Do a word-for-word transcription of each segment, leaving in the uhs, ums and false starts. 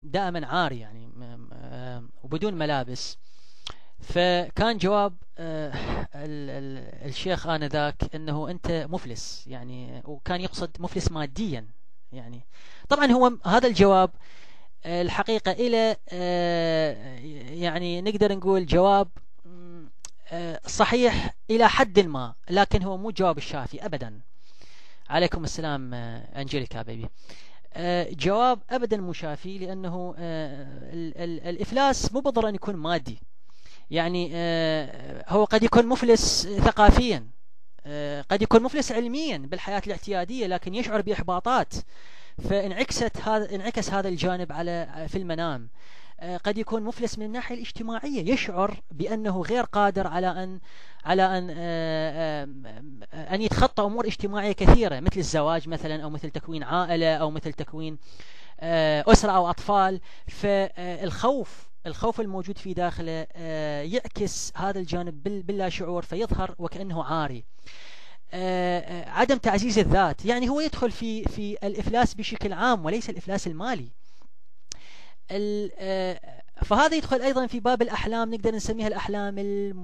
دائما عاري يعني وبدون ملابس. فكان جواب الشيخ آنذاك أنه أنت مفلس يعني، وكان يقصد مفلس ماديا يعني. طبعا هو هذا الجواب الحقيقة إلى يعني نقدر نقول جواب صحيح إلى حد ما، لكن هو مو جواب الشافي أبدا. عليكم السلام أنجيليكا بيبي. جواب أبدا مو شافي، لأنه الإفلاس مو بالضرورة أن يكون مادي يعني. هو قد يكون مفلس ثقافيا، قد يكون مفلس علميا بالحياة الاعتيادية، لكن يشعر بإحباطات، فانعكست هذا انعكس هذا الجانب على في المنام. قد يكون مفلس من الناحية الاجتماعية، يشعر بأنه غير قادر على أن على أن أن يتخطى أمور اجتماعية كثيرة، مثل الزواج مثلا، أو مثل تكوين عائلة، أو مثل تكوين أسرة أو أطفال. فالخوف الخوف الموجود في داخله يعكس هذا الجانب باللا شعور، فيظهر وكأنه عاري. عدم تعزيز الذات، يعني هو يدخل في في الإفلاس بشكل عام وليس الإفلاس المالي. فهذا يدخل أيضا في باب الأحلام، نقدر نسميها الأحلام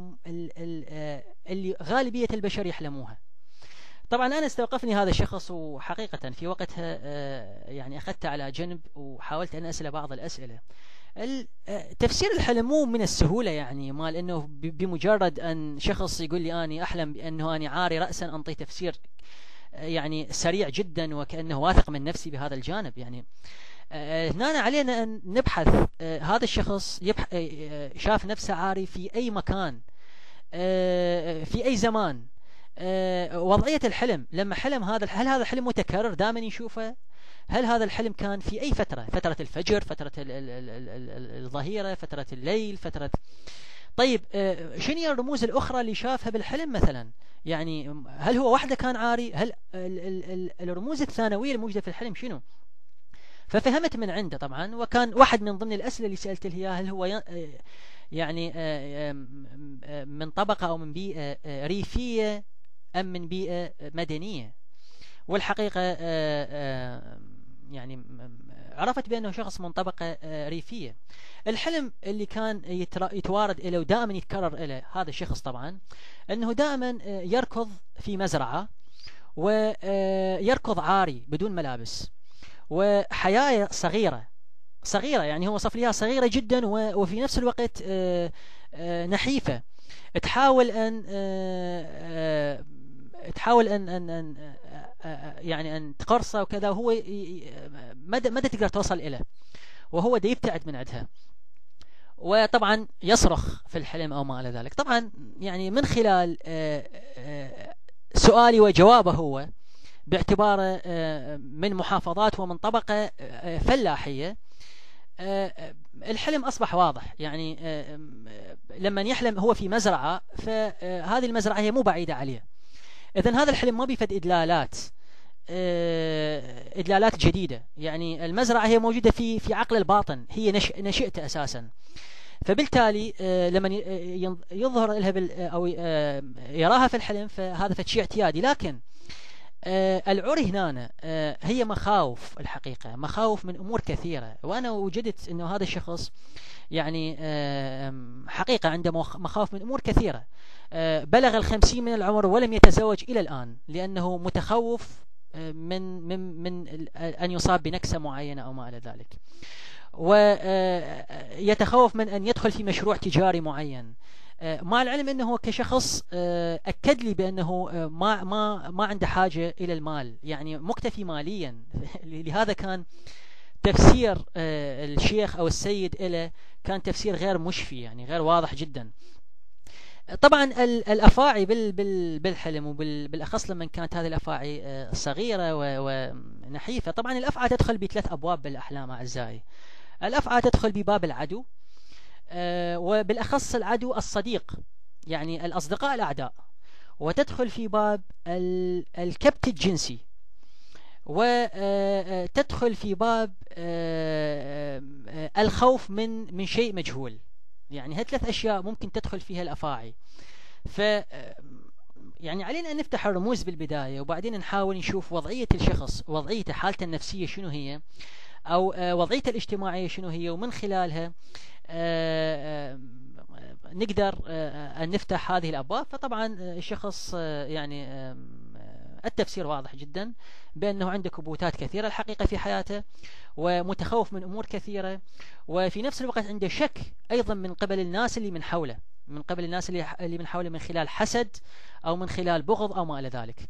اللي غالبية البشر يحلموها. طبعا أنا استوقفني هذا الشخص، وحقيقة في وقتها يعني أخذت على جنب وحاولت أن أسأل بعض الأسئلة. تفسير الحلم مو من السهولة يعني، مال أنه بمجرد أن شخص يقول لي أني أحلم بأنه أني عاري رأسا أنطي تفسير يعني سريع جدا وكأنه واثق من نفسي بهذا الجانب يعني. هنا علينا أن نبحث. هذا الشخص شاف نفسه عاري في أي مكان، في أي زمان، وضعية الحلم لما حلم هذا، هل هذا الحلم متكرر دائما يشوفه؟ هل هذا الحلم كان في أي فترة؟ فترة الفجر، فترة الظهيرة، فترة الليل، فترة طيب شنو هي الرموز الأخرى اللي شافها بالحلم مثلا؟ يعني هل هو وحده كان عاري؟ هل الرموز الثانوية الموجودة في الحلم شنو؟ ففهمت من عنده طبعا. وكان واحد من ضمن الأسئلة اللي سألت له هل هو يعني من طبقة أو من بيئة ريفية أم من بيئة مدنية. والحقيقة يعني عرفت بأنه شخص من طبقة ريفية. الحلم اللي كان يتوارد إليه ودائما يتكرر إليه هذا الشخص طبعا أنه دائما يركض في مزرعة، ويركض عاري بدون ملابس، وحياة صغيرة صغيرة يعني هو وصف ليها صغيرة جدا، وفي نفس الوقت نحيفة، تحاول أن تحاول أن أن أن يعني أن تقرصه وكذا، وهو مدى مدى تقدر توصل إليه، وهو دا يبتعد من عندها. وطبعا يصرخ في الحلم أو ما إلى ذلك. طبعا يعني من خلال سؤالي وجوابه هو باعتباره من محافظات ومن طبقة فلاحية، الحلم أصبح واضح يعني. لما يحلم هو في مزرعة، فهذه المزرعة هي مو بعيدة عليه، إذن هذا الحلم ما بيفد إدلالات إدلالات جديدة يعني. المزرعة هي موجودة في في عقل الباطن، هي نش نشئته أساسا. فبالتالي لما يظهر لها أو يراها في الحلم، فهذا فشيء اعتيادي. لكن العري هنا هي مخاوف، الحقيقة مخاوف من أمور كثيرة. وأنا وجدت أنه هذا الشخص يعني حقيقة عنده مخاوف من أمور كثيرة. بلغ الخمسين من العمر ولم يتزوج إلى الآن، لأنه متخوف من من من أن يصاب بنكسة معينة أو ما إلى ذلك، ويتخوف من أن يدخل في مشروع تجاري معين. مع العلم أنه كشخص أكد لي بأنه ما ما ما عنده حاجة إلى المال، يعني مكتفي ماليا. لهذا كان تفسير الشيخ أو السيد إله كان تفسير غير مشفي يعني، غير واضح جدا. طبعا الأفاعي بالحلم، وبالأخص لما كانت هذه الأفاعي صغيرة ونحيفة. طبعا الأفعى تدخل بثلاث أبواب بالأحلام أعزائي. الأفعى تدخل بباب العدو، وبالأخص العدو الصديق يعني الأصدقاء الأعداء، وتدخل في باب الكبت الجنسي، وتدخل في باب الخوف من من شيء مجهول. يعني هذه ثلاث أشياء ممكن تدخل فيها الأفاعي. ف يعني علينا أن نفتح الرموز بالبداية، وبعدين نحاول نشوف وضعية الشخص، وضعيته، حالته النفسية شنو هي، أو وضعيته الاجتماعية شنو هي، ومن خلالها نقدر أن نفتح هذه الأبواب. فطبعا الشخص يعني التفسير واضح جدا بأنه عنده كبوتات كثيرة الحقيقة في حياته، ومتخوف من أمور كثيرة، وفي نفس الوقت عنده شك أيضا من قبل الناس اللي من حوله من قبل الناس اللي من حوله من خلال حسد أو من خلال بغض أو ما إلى ذلك.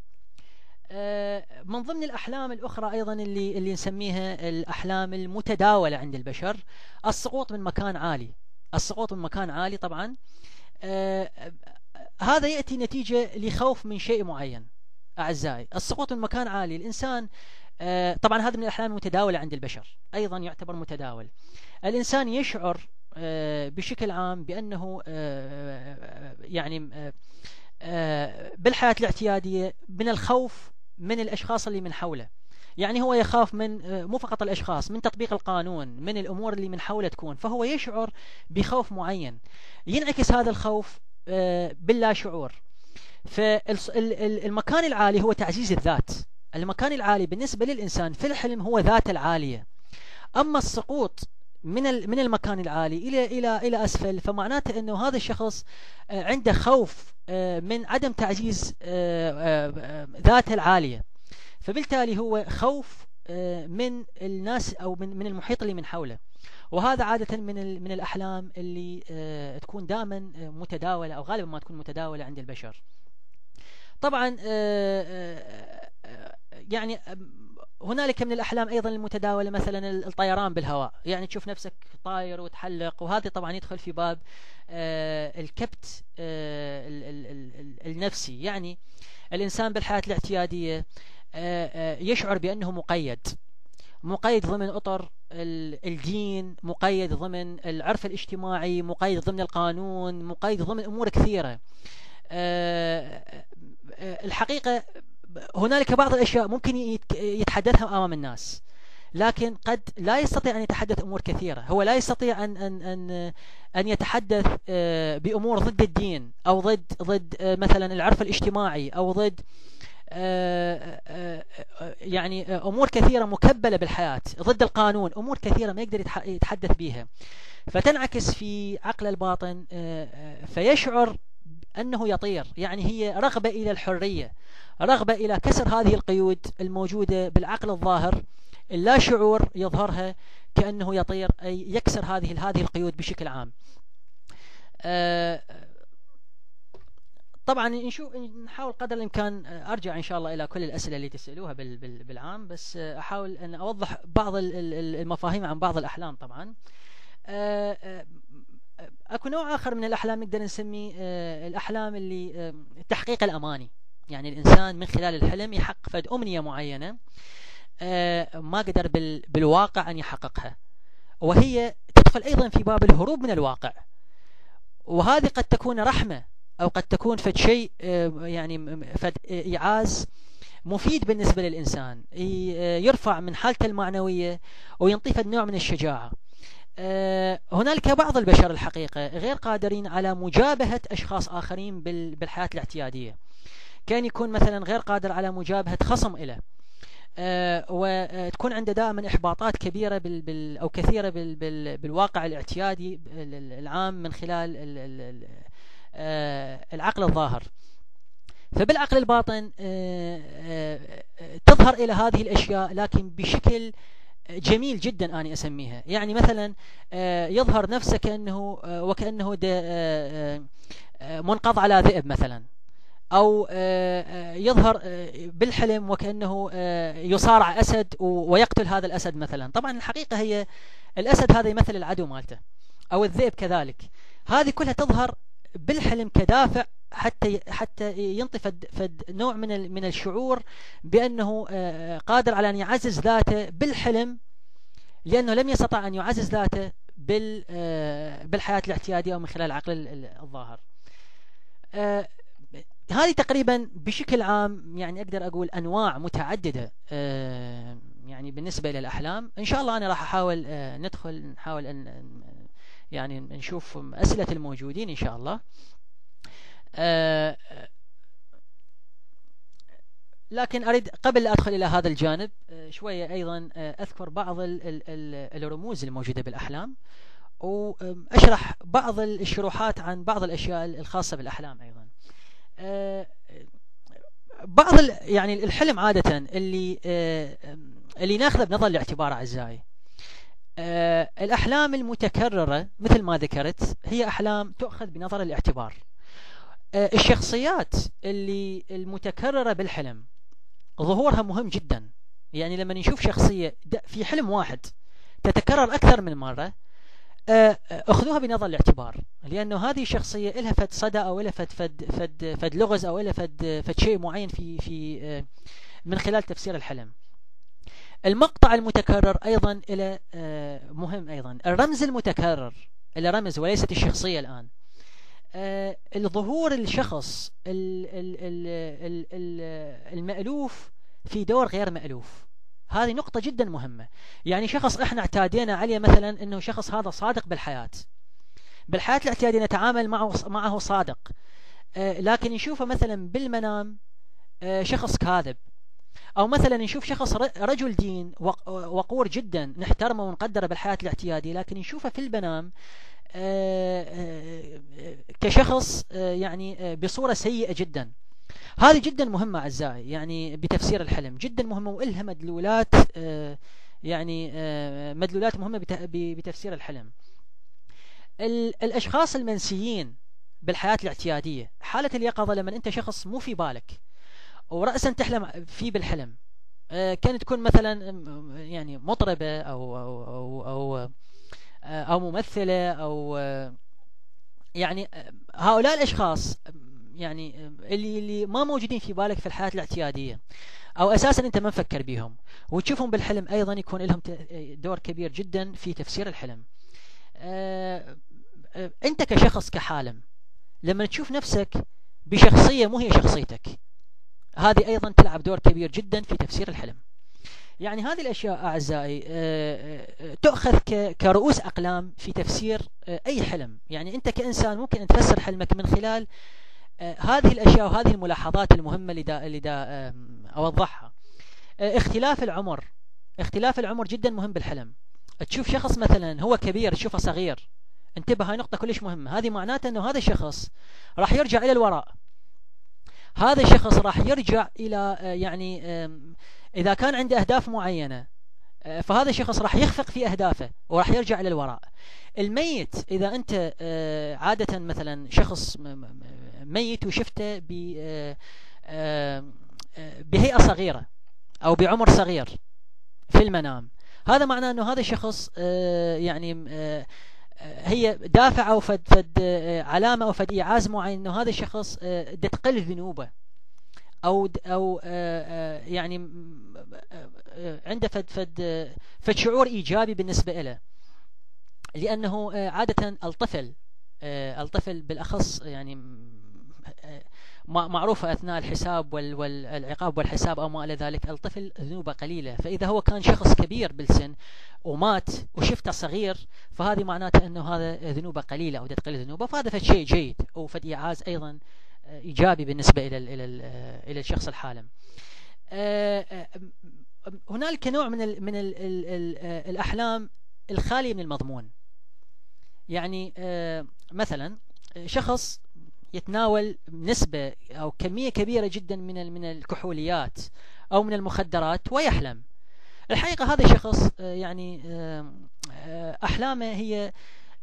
من ضمن الأحلام الأخرى أيضا اللي اللي نسميها الأحلام المتداولة عند البشر السقوط من مكان عالي. السقوط من مكان عالي طبعا هذا يأتي نتيجة لخوف من شيء معين. أعزائي، السقوط من مكان عالي، الإنسان طبعا هذا من الأحلام المتداولة عند البشر، أيضا يعتبر متداول. الإنسان يشعر بشكل عام بأنه يعني بالحياة الاعتيادية من الخوف من الأشخاص اللي من حوله. يعني هو يخاف من مو فقط الأشخاص، من تطبيق القانون، من الأمور اللي من حوله تكون، فهو يشعر بخوف معين، ينعكس هذا الخوف باللا شعور. فالمكان العالي هو تعزيز الذات. المكان العالي بالنسبة للإنسان في الحلم هو ذات العالية. أما السقوط من من المكان العالي إلى إلى إلى أسفل فمعناته أنه هذا الشخص عنده خوف من عدم تعزيز ذاته العالية، فبالتالي هو خوف من الناس أو من من المحيط اللي من حوله. وهذا عادة من من الأحلام اللي تكون دائما متداولة أو غالبا ما تكون متداولة عند البشر. طبعا يعني هنالك من الأحلام أيضا المتداولة مثلا الطيران بالهواء، يعني تشوف نفسك طاير وتحلق، وهذا طبعا يدخل في باب الكبت النفسي. يعني الإنسان بالحياة الاعتيادية يشعر بأنه مقيد مقيد ضمن أطر الدين، مقيد ضمن العرف الاجتماعي، مقيد ضمن القانون، مقيد ضمن أمور كثيرة. الحقيقة هنالك بعض الأشياء ممكن يتحدثها أمام الناس، لكن قد لا يستطيع أن يتحدث أمور كثيرة. هو لا يستطيع أن أن أن أن يتحدث بأمور ضد الدين أو ضد ضد مثلا العرف الاجتماعي أو ضد يعني أمور كثيرة مكبلة بالحياة، ضد القانون، أمور كثيرة ما يقدر يتحدث بها، فتنعكس في عقل الباطن فيشعر أنه يطير. يعني هي رغبة إلى الحرية، رغبة إلى كسر هذه القيود الموجودة بالعقل الظاهر، اللا شعور يظهرها كأنه يطير، أي يكسر هذه هذه القيود بشكل عام. طبعا نشوف نحاول قدر الإمكان أرجع إن شاء الله إلى كل الأسئلة اللي تسألوها بالعام، بس أحاول أن أوضح بعض المفاهيم عن بعض الأحلام. طبعا أكو نوع آخر من الأحلام نقدر نسميه الأحلام اللي تحقيق الأماني. يعني الإنسان من خلال الحلم يحقق فد أمنية معينة ما قدر بالواقع أن يحققها، وهي تدخل أيضا في باب الهروب من الواقع. وهذه قد تكون رحمة أو قد تكون فد شيء يعني فد إعاز مفيد بالنسبة للإنسان، يرفع من حالته المعنوية وينطيه فد نوع من الشجاعة. هنالك بعض البشر الحقيقة غير قادرين على مجابهة أشخاص آخرين بالحياة الاعتيادية. كان يكون مثلا غير قادر على مجابهة خصم إله، وتكون عنده دائما إحباطات كبيرة بال بال أو كثيرة بال بال بالواقع الاعتيادي العام من خلال ال ال العقل الظاهر. فبالعقل الباطن تظهر إلى هذه الأشياء لكن بشكل جميل جدا أنا أسميها. يعني مثلا يظهر نفسه كأنه وكأنه منقض على ذئب مثلا، أو يظهر بالحلم وكأنه يصارع أسد ويقتل هذا الأسد مثلا. طبعا الحقيقة هي الأسد هذا يمثل العدو مالته، أو الذئب كذلك. هذه كلها تظهر بالحلم كدافع حتى حتى ينطي فد, فد نوع من من الشعور بأنه قادر على أن يعزز ذاته بالحلم، لأنه لم يستطع أن يعزز ذاته بال بالحياة الاعتيادية أو من خلال العقل الظاهر. هذه تقريبا بشكل عام يعني أقدر أقول أنواع متعددة يعني بالنسبة إلى الأحلام. إن شاء الله أنا راح أحاول ندخل نحاول أن يعني نشوف أسئلة الموجودين إن شاء الله. لكن أريد قبل لا أدخل إلى هذا الجانب شوية أيضا أذكر بعض الرموز الموجودة بالأحلام، وأشرح بعض الشروحات عن بعض الأشياء الخاصة بالأحلام أيضا. بعض يعني الحلم عادة اللي اللي ناخذه بنظر الاعتبار أعزائي، الأحلام المتكررة مثل ما ذكرت هي أحلام تؤخذ بنظر الاعتبار. الشخصيات اللي المتكررة بالحلم ظهورها مهم جدا. يعني لما نشوف شخصية في حلم واحد تتكرر أكثر من مرة، أخذوها بنظر الاعتبار، لأنه هذه الشخصية لها فد صدى أو لها فد فد فد فد لغز أو لها فد فد شيء معين في في من خلال تفسير الحلم. المقطع المتكرر أيضا إلى مهم أيضا. الرمز المتكرر إلى رمز وليست الشخصية الآن. الظهور الشخص المألوف في دور غير مألوف، هذه نقطة جدا مهمة. يعني شخص احنا اعتادينا عليه مثلا انه شخص هذا صادق بالحياة، بالحياة الاعتيادية نتعامل معه معه صادق، لكن نشوفه مثلا بالمنام شخص كاذب، او مثلا نشوف شخص رجل دين وقور جدا نحترمه ونقدره بالحياة الاعتيادية، لكن نشوفه في المنام كشخص يعني بصورة سيئة جدا. هذه جدا مهمة أعزائي، يعني بتفسير الحلم جدا مهمة، وإلها مدلولات يعني مدلولات مهمة بتفسير الحلم. الأشخاص المنسيين بالحياة الاعتيادية، حالة اليقظة لما أنت شخص مو في بالك ورأسا تحلم فيه بالحلم، كانت تكون مثلا يعني مطربة أو أو أو أو, أو ممثلة أو يعني هؤلاء الأشخاص يعني اللي اللي ما موجودين في بالك في الحياة الاعتيادية، أو أساسا أنت ما مفكر بيهم وتشوفهم بالحلم، أيضا يكون لهم دور كبير جدا في تفسير الحلم. أنت كشخص كحالم لما تشوف نفسك بشخصية مو هي شخصيتك، هذه أيضا تلعب دور كبير جدا في تفسير الحلم. يعني هذه الأشياء أعزائي تؤخذ كرؤوس أقلام في تفسير أي حلم. يعني أنت كإنسان ممكن أن تفسر حلمك من خلال هذه الأشياء وهذه الملاحظات المهمة اللي دا, اللي دا أوضحها. اختلاف العمر، اختلاف العمر جدا مهم بالحلم. تشوف شخص مثلا هو كبير تشوفه صغير، انتبه، هاي نقطة كلش مهمة. هذه معناته أنه هذا الشخص راح يرجع إلى الوراء، هذا الشخص راح يرجع إلى يعني إذا كان عنده أهداف معينة فهذا الشخص راح يخفق في أهدافه وراح يرجع إلى الوراء. الميت إذا أنت عادة مثلا شخص ميت وشفته بهيئة صغيرة أو بعمر صغير في المنام، هذا معناه أنه هذا الشخص يعني هي دافع أو فد, فد علامة أو فد إيعاز معين أنه هذا الشخص تقل ذنوبه أو أو يعني عنده فد فد فد شعور إيجابي بالنسبة له، لأنه عادة الطفل الطفل بالأخص يعني معروفة أثناء الحساب والعقاب والحساب أو ما إلى ذلك، الطفل ذنوبه قليلة. فإذا هو كان شخص كبير بالسن ومات وشفته صغير فهذه معناته أنه هذا ذنوبه قليلة أو تقل ذنوبه، فهذا فد شيء جيد وفد إيعاز أيضا إيجابي بالنسبة إلى إلى إلى الشخص الحالم. هنالك نوع من ال من ال ال الأحلام الخالية من المضمون. يعني مثلا شخص يتناول نسبة أو كمية كبيرة جدا من من الكحوليات أو من المخدرات ويحلم. الحقيقة هذا الشخص يعني أحلامه هي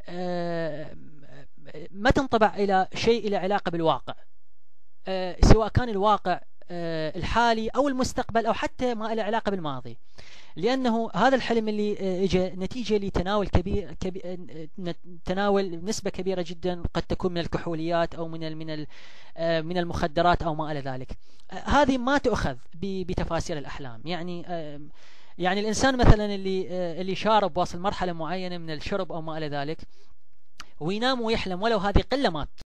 ما تنطبع إلى شيء إلى علاقة بالواقع، سواء كان الواقع الحالي أو المستقبل أو حتى ما له علاقة بالماضي، لأنه هذا الحلم اللي اجى نتيجة لتناول كبير, كبير تناول نسبة كبيرة جدا قد تكون من الكحوليات أو من من من المخدرات أو ما إلى ذلك. هذه ما تؤخذ بتفاسير الأحلام. يعني يعني الإنسان مثلا اللي اللي شارب واصل مرحلة معينة من الشرب أو ما إلى ذلك وينام ويحلم ولو هذه قلة مات